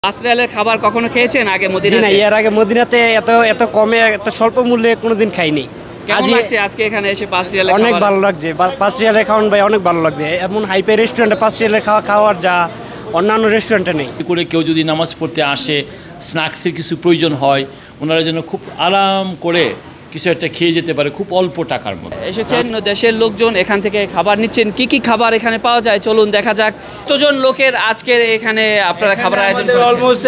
আশ্রয়ালের খাবার কখনো খেয়েছেন আগে মদিনাতে? না, এর আগে মদিনাতে এত কমে এত স্বল্প মূল্যে কোনোদিন খাইনি। কেমন লাগছে আজকে এখানে এসে 5 রিয়ালের অনেক খাবার? ভালো লাগছে। 5 রিয়ালের খাওয়ান ভাই অনেক ভালো লাগছে। এমন হাইপে রেস্টুরেন্টে 5 রিয়ালের খাওয়ার যা অন্যান্য রেস্টুরেন্টে নেই। করে কেউ যদি নামাজ পড়তে আসে, স্ন্যাক্সের কিছু প্রয়োজন হয়, ওনারা যেন খুব আরাম করে কিছু একটা খেয়ে যেতে পারে খুব অল্প টাকার মধ্যে। এসেছেন দেশের লোকজন, এখান থেকে খাবার নিচ্ছেন। কি কি খাবার এখানে পাওয়া যায় চলুন দেখা যাক। কতজন লোকের আজকে এখানে আপনারা খাবার আয়োজন করেছেন? অলমোস্ট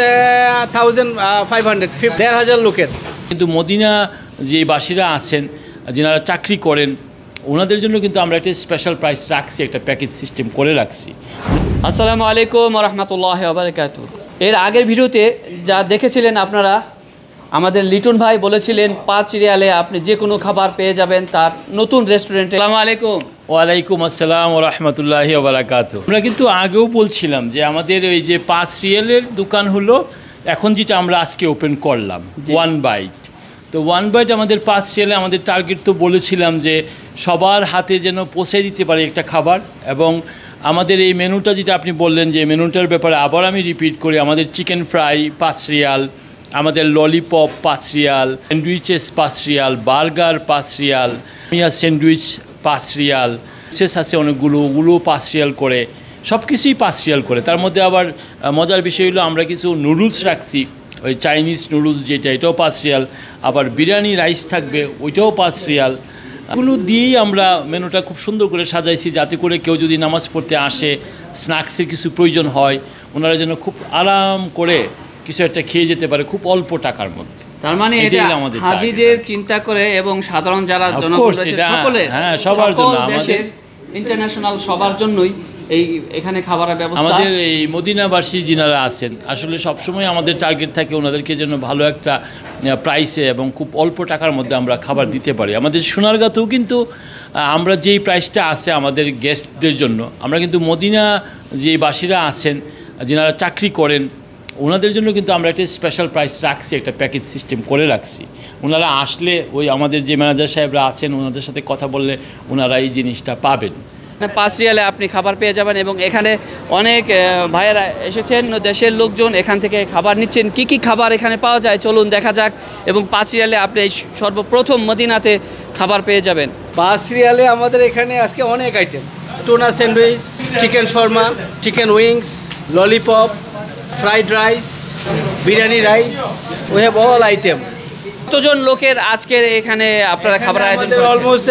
1500 1,500 লোকের। কিন্তু মদিনা যে বাসীরা আছেন, যারা চাকরি করেন, ওনাদের জন্য কিন্তু আমরা একটা স্পেশাল প্রাইস রাখছি, একটা প্যাকেজ সিস্টেম করে রাখছি। আসসালামু আলাইকুম ওয়া রাহমাতুল্লাহি ওয়া বারাকাতুহু। এর আগের ভিডিওতে যা দেখেছিলেন আপনারা, আমাদের লিটন ভাই বলেছিলেন 5 রিয়ালে আপনি যে কোনো খাবার পেয়ে যাবেন তার নতুন রেস্টুরেন্টে। আসসালামু আলাইকুম। ওয়ালাইকুম আসসালাম ওয়া রাহমাতুল্লাহি ওয়া বারাকাতুহু। আমরা কিন্তু আগেও বলছিলাম যে আমাদের ওই যে 5 রিয়ালের দোকান হলো এখন যেটা আমরা আজকে ওপেন করলাম, ওয়ান বাইট। তো ওয়ান বাইট আমাদের 5 রিয়ালে আমাদের টার্গেট তো বলেছিলাম যে সবার হাতে যেন পৌঁছে দিতে পারে একটা খাবার। এবং আমাদের এই মেনুটা যেটা আপনি বললেন, যে মেনুটার ব্যাপারে আবার আমি রিপিট করি, আমাদের চিকেন ফ্রাই 5 রিয়াল, আমাদের lollipop 5 riyal, sandwiches 5 riyal, burger 5 riyal, মিয়া স্যান্ডউইচ 5 রিয়াল, শেষ আছে অনেকগুলো, ওগুলো 5 রিয়াল করে, সব কিছুই 5 রিয়াল করে। তার মধ্যে আবার মজার বিষয় হলো আমরা কিছু নুডলস রাখছি, ওই চাইনিজ নুডলস যেটা, এটাও 5 রিয়াল। আবার বিরিয়ানি রাইস থাকবে, ওইটাও 5 রিয়াল। এগুলো দিয়েই আমরা মেনুটা খুব সুন্দর করে সাজাইছি, যাতে করে কেউ যদি নামাজ পড়তে আসে, স্ন্যাক্সের কিছু প্রয়োজন হয়, ওনারা যেন খুব আরাম করে কিছু একটা খেয়ে যেতে পারে খুব অল্প টাকার মধ্যে। তার মানে এটা হাজিদের চিন্তা করে এবং সাধারণ যারা জনগণ রয়েছে সকলের, হ্যাঁ, সবার জন্য, আমাদের ইন্টারন্যাশনাল সবার জন্যই এই এখানে খাবারের ব্যবস্থা। আমাদের এই মদিনাবাসী যিনারা আছেন, আসলে সবসময় আমাদের টার্গেট থাকে ওনাদেরকে যেন ভালো একটা প্রাইসে এবং খুব অল্প টাকার মধ্যে আমরা খাবার দিতে পারি। আমাদের সোনারগাঁতেও কিন্তু আমরা যেই প্রাইসটা আছে আমাদের গেস্টদের জন্য, আমরা কিন্তু মদিনা যে বাসীরা আছেন, যিনারা চাকরি করেন, ওনাদের জন্য কিন্তু আমরা একটা স্পেশাল প্রাইস রাখছি, একটা প্যাকেজ সিস্টেম করে রাখছি। ওনারা আসলে ওই আমাদের যে ম্যানেজার সাহেবরা আছেন, ওনাদের সাথে কথা বললে ওনারা এই জিনিসটা পাবেন। 5 রিয়ালে আপনি খাবার পেয়ে যাবেন এবং এখানে অনেক ভাইয়েরা এসেছেন দেশের লোকজন, এখান থেকে খাবার নিচ্ছেন। কি কি খাবার এখানে পাওয়া যায় চলুন দেখা যাক। এবং 5 রিয়ালে আপনি সর্বপ্রথম মদিনাতে খাবার পেয়ে যাবেন। 5 রিয়ালে আমাদের এখানে আজকে অনেক item, tuna sandwich, chicken shawarma, chicken wings, lollipop, fried rice, biryani rice, we have all item. কতজন লোকের আজকে এখানে আপনারা খাবার আয়োজন করেছেন? অলমোস্ট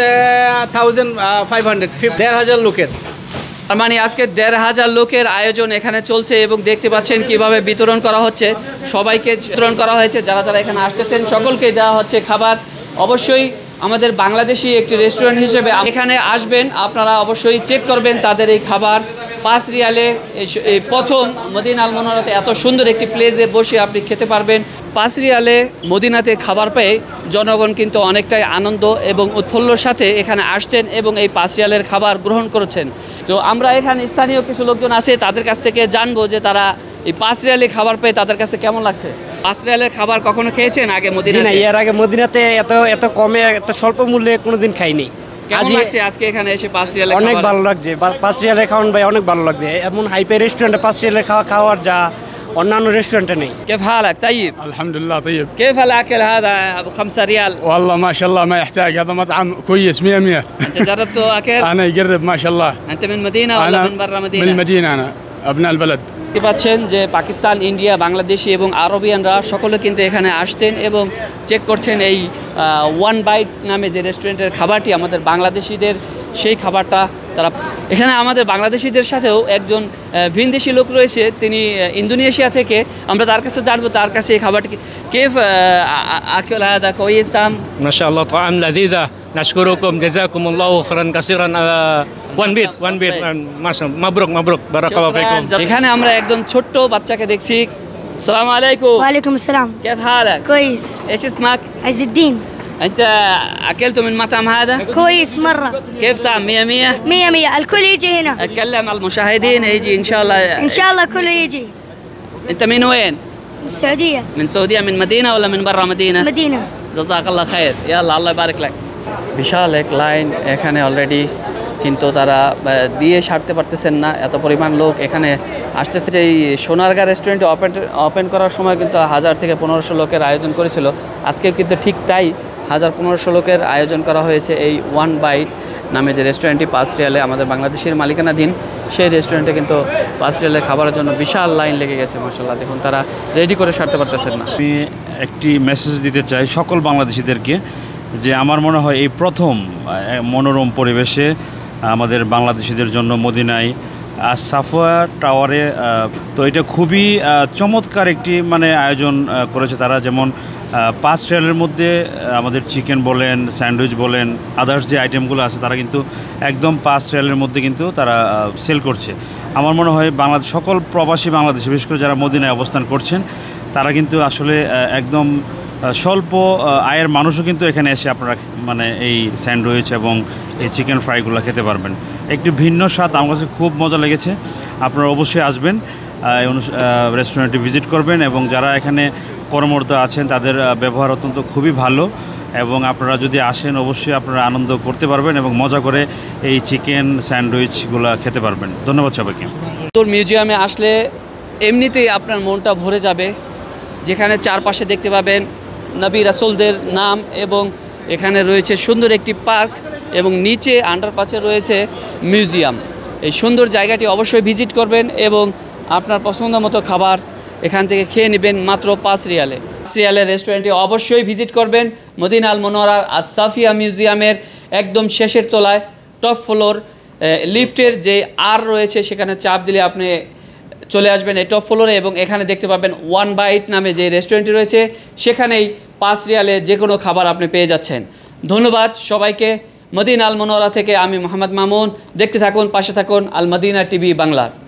1500 1,500 লোকের। তার মানে আজকে 1,500 লোকের আয়োজন এখানে চলছে এবং দেখতে পাচ্ছেন কিভাবে বিতরণ করা হচ্ছে। সবাইকে বিতরণ করা হয়েছে, যারা যারা এখানে আসতেছেন সকলকেই দেওয়া হচ্ছে খাবার। অবশ্যই আমাদের বাংলাদেশি একটি রেস্টুরেন্ট হিসেবে এখানে আসবেন, আপনারা অবশ্যই চেক করবেন তাদের এই খাবার। 5 রিয়ালে এই প্রথম মদিনা আল মুনাওয়ারাতে এত সুন্দর একটি প্লেসে বসে আপনি খেতে পারবেন। 5 রিয়ালে মদিনাতে খাবার পেয়ে জনগণ কিন্তু অনেকটাই আনন্দ এবং উৎফুল্লর সাথে এখানে আসছেন এবং এই 5 রিয়ালের খাবার গ্রহণ করেছেন। তো আমরা এখানে স্থানীয় কিছু লোকজন আছে, তাদের কাছ থেকে জানবো যে তারা এই 5 রিয়ালে খাবার পেয়ে তাদের কাছে কেমন লাগছে। 5 রিয়ালের খাবার কখনো খেয়েছেন আগে মদিনাতে? না, এর আগে মদিনাতে এত কমে এত স্বল্প মূল্যে কোনোদিন খাইনি। কেমন লাগছে আজকে এখানে এসে 5 রিয়ালে? অনেক ভালো লাগছে। 5 রিয়ালের খাওয়ান ভাই অনেক ভালো লাগছে। এমন হাইপে রেস্টুরেন্টে 5 রিয়ালের খাওয়ার যা অন্যান্য রেস্টুরেন্টে নেই। كيف حالك؟ طيب الحمد لله طيب. كيف الأكل هذا أبو 5 ريال؟ والله ما شاء الله ما يحتاج، هذا مطعم كويس 100. أنت جربته أكل؟ أنا يقرب ما شاء الله. أنت من مدينة ولا من برا مدينة؟ من المدينة، أنا أبناء البلد. দেখতে পাচ্ছেন যে পাকিস্তান, ইন্ডিয়া, বাংলাদেশি এবং আরবিয়ানরা সকলে কিন্তু এখানে আসছেন এবং চেক করছেন এই ওয়ান বাইট নামে যে রেস্টুরেন্টের খাবারটি আমাদের বাংলাদেশিদের, সেই খাবারটা তারা এখানে আমাদের বাংলাদেশিদের সাথেও একজন ভিনদেশি লোক রয়েছে, তিনি ইন্দোনেশিয়া থেকে। আমরা তার কাছে জানবো তার কাছে এই খাবারটি كيف أكل هذا كويس تام؟ ما شاء الله طعام لذيذة، نشكركم جزاكم الله خيرا كثيرا. ওয়ান বিট মাশাআল্লাহ, মাবরুক بارك الله فيكم. এখানে আমরা একজন ছোট্ট বাচ্চাকে দেখছি। السلام عليكم. وعليكم السلام. كيف حالك؟ كويس. ايش اسمك؟ عز الدين. انت اكلت من المطعم هذا؟ كويس مرة. كيف طعم؟ 100 100 الكل يجي هنا. اتكلم على المشاهدين يجي ان شاء الله. ان شاء الله كله يجي. انت من وين؟ من السعودية. من السعودية، من مدينة ولا من برا مدينة؟ مدينة. جزاك الله خير. يلا الله يبارك لك. বিশাল এক লাইন এখানে অলরেডি কিন্তু তারা দিয়ে সারতে পারতেছেন না, এত পরিমাণ লোক এখানে আসতেছে। এই সোনারগাঁ রেস্টুরেন্টে ওপেন করার সময় কিন্তু 1000 থেকে 1500 লোকের আয়োজন করেছিল। আজকে কিন্তু ঠিক তাই 1000-1500 লোকের আয়োজন করা হয়েছে এই ওয়ান বাইট নামে যে রেস্টুরেন্টটি 5 রিয়ালে আমাদের বাংলাদেশের মালিকানাধীন। সেই রেস্টুরেন্টে কিন্তু 5 রিয়ালের খাবারের জন্য বিশাল লাইন লেগে গেছে। মাশাআল্লাহ, দেখুন তারা রেডি করে সারতে পারতেছেন না। আমি একটি মেসেজ দিতে চাই সকল বাংলাদেশিদেরকে যে আমার মনে হয় এই প্রথম মনোরম পরিবেশে আমাদের বাংলাদেশিদের জন্য মদিনায় সাফওয়া টাওয়ারে, তো এটা খুবই চমৎকার একটি মানে আয়োজন করেছে তারা। যেমন 5 রিয়ালের মধ্যে আমাদের চিকেন বলেন, স্যান্ডউইচ বলেন, আদার্স যে আইটেমগুলো আছে তারা কিন্তু একদম 5 রিয়ালের মধ্যে কিন্তু তারা সেল করছে। আমার মনে হয় বাংলাদেশ সকল প্রবাসী বাংলাদেশি, বিশেষ করে যারা মদিনায় অবস্থান করছেন, তারা কিন্তু আসলে একদম স্বল্প আয়ের মানুষও কিন্তু এখানে এসে আপনারা মানে এই স্যান্ডউইচ এবং এই চিকেন ফ্রাইগুলো খেতে পারবেন। একটি ভিন্ন স্বাদ, আমার কাছে খুব মজা লেগেছে। আপনারা অবশ্যই আসবেন, রেস্টুরেন্টটি ভিজিট করবেন, এবং যারা এখানে কর্মরত আছেন তাদের ব্যবহার অত্যন্ত খুবই ভালো, এবং আপনারা যদি আসেন অবশ্যই আপনারা আনন্দ করতে পারবেন এবং মজা করে এই চিকেন স্যান্ডউইচগুলো খেতে পারবেন। ধন্যবাদ সবাইকে। মিউজিয়ামে আসলে এমনিতেই আপনার মনটা ভরে যাবে, যেখানে চারপাশে দেখতে পাবেন নবী রাসূলদের নাম, এবং এখানে রয়েছে সুন্দর একটি পার্ক, এবং নিচে আন্ডারপাসে রয়েছে মিউজিয়াম। এই সুন্দর জায়গাটি অবশ্যই ভিজিট করবেন এবং আপনার পছন্দ মতো খাবার এখান থেকে খেয়ে নেবেন মাত্র 5 রিয়ালে। 5 রিয়ালের রেস্টুরেন্টটি অবশ্যই ভিজিট করবেন। মদিনা আল মুনাওয়ারার আস-সাফিয়া মিউজিয়ামের একদম শেষের তলায় টপ ফ্লোর, লিফটের যে আর রয়েছে সেখানে চাপ দিলে আপনি চলে আসবেন এই টপ ফ্লোরে, এবং এখানে দেখতে পাবেন ওয়ান বাইট নামে যে রেস্টুরেন্টটি রয়েছে, সেখানেই 5 রিয়ালে যে কোনো খাবার আপনি পেয়ে যাচ্ছেন। ধন্যবাদ সবাইকে। মদিনা আল মুনাওয়ারা থেকে আমি মোহাম্মদ মামুন। দেখতে থাকুন, পাশে থাকুন আল মদিনা টিভি বাংলার।